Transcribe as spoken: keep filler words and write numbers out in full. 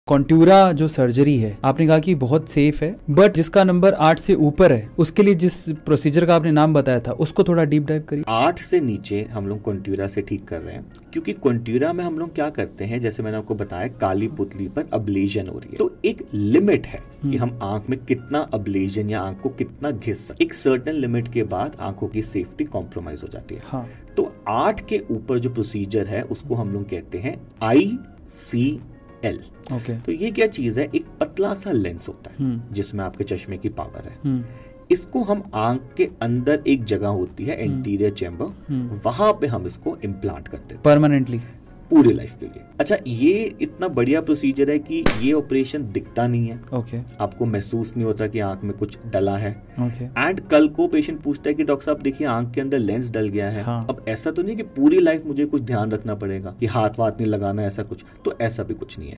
Contura जो surgery है आपने कहा कि बहुत सेफ है, बट जिसका नंबर आठ से ऊपर है उसके लिए जिस प्रोसीजर का आपने नाम बताया था उसको थोड़ा डीप डाइव करिए। आठ से नीचे हम लोग कॉन्ट्यूरा से ठीक कर रहे हैं, क्योंकि कॉन्ट्यूरा में हम लोग क्या करते हैं, जैसे मैंने आपको बताया काली पुतली पर अब्लेजन हो रही है, तो एक लिमिट है कि हम आंख में कितना अब्लेजन या आंख को कितना घिस सकते, एक सर्टेन लिमिट के बाद आंखों की सेफ्टी कॉम्प्रोमाइज हो जाती है। हाँ। तो आठ के ऊपर जो प्रोसीजर है उसको हम लोग कहते हैं आई सी एल। ओके। तो ये क्या चीज है, एक पतला सा लेंस होता है जिसमें आपके चश्मे की पावर है। इसको हम आंख के अंदर एक जगह होती है एंटीरियर चैम्बर, वहां पे हम इसको इम्प्लांट करते हैं परमानेंटली पूरी लाइफ के लिए। अच्छा, ये इतना बढ़िया प्रोसीजर है कि ये ऑपरेशन दिखता नहीं है। ओके। okay. आपको महसूस नहीं होता कि आंख में कुछ डला है। ओके। एंड कल को पेशेंट पूछता है कि डॉक्टर साहब देखिए आंख के अंदर लेंस डल गया है। हाँ. अब ऐसा तो नहीं कि पूरी लाइफ मुझे कुछ ध्यान रखना पड़ेगा कि हाथ वाथ नहीं लगाना, ऐसा कुछ तो ऐसा भी कुछ नहीं है।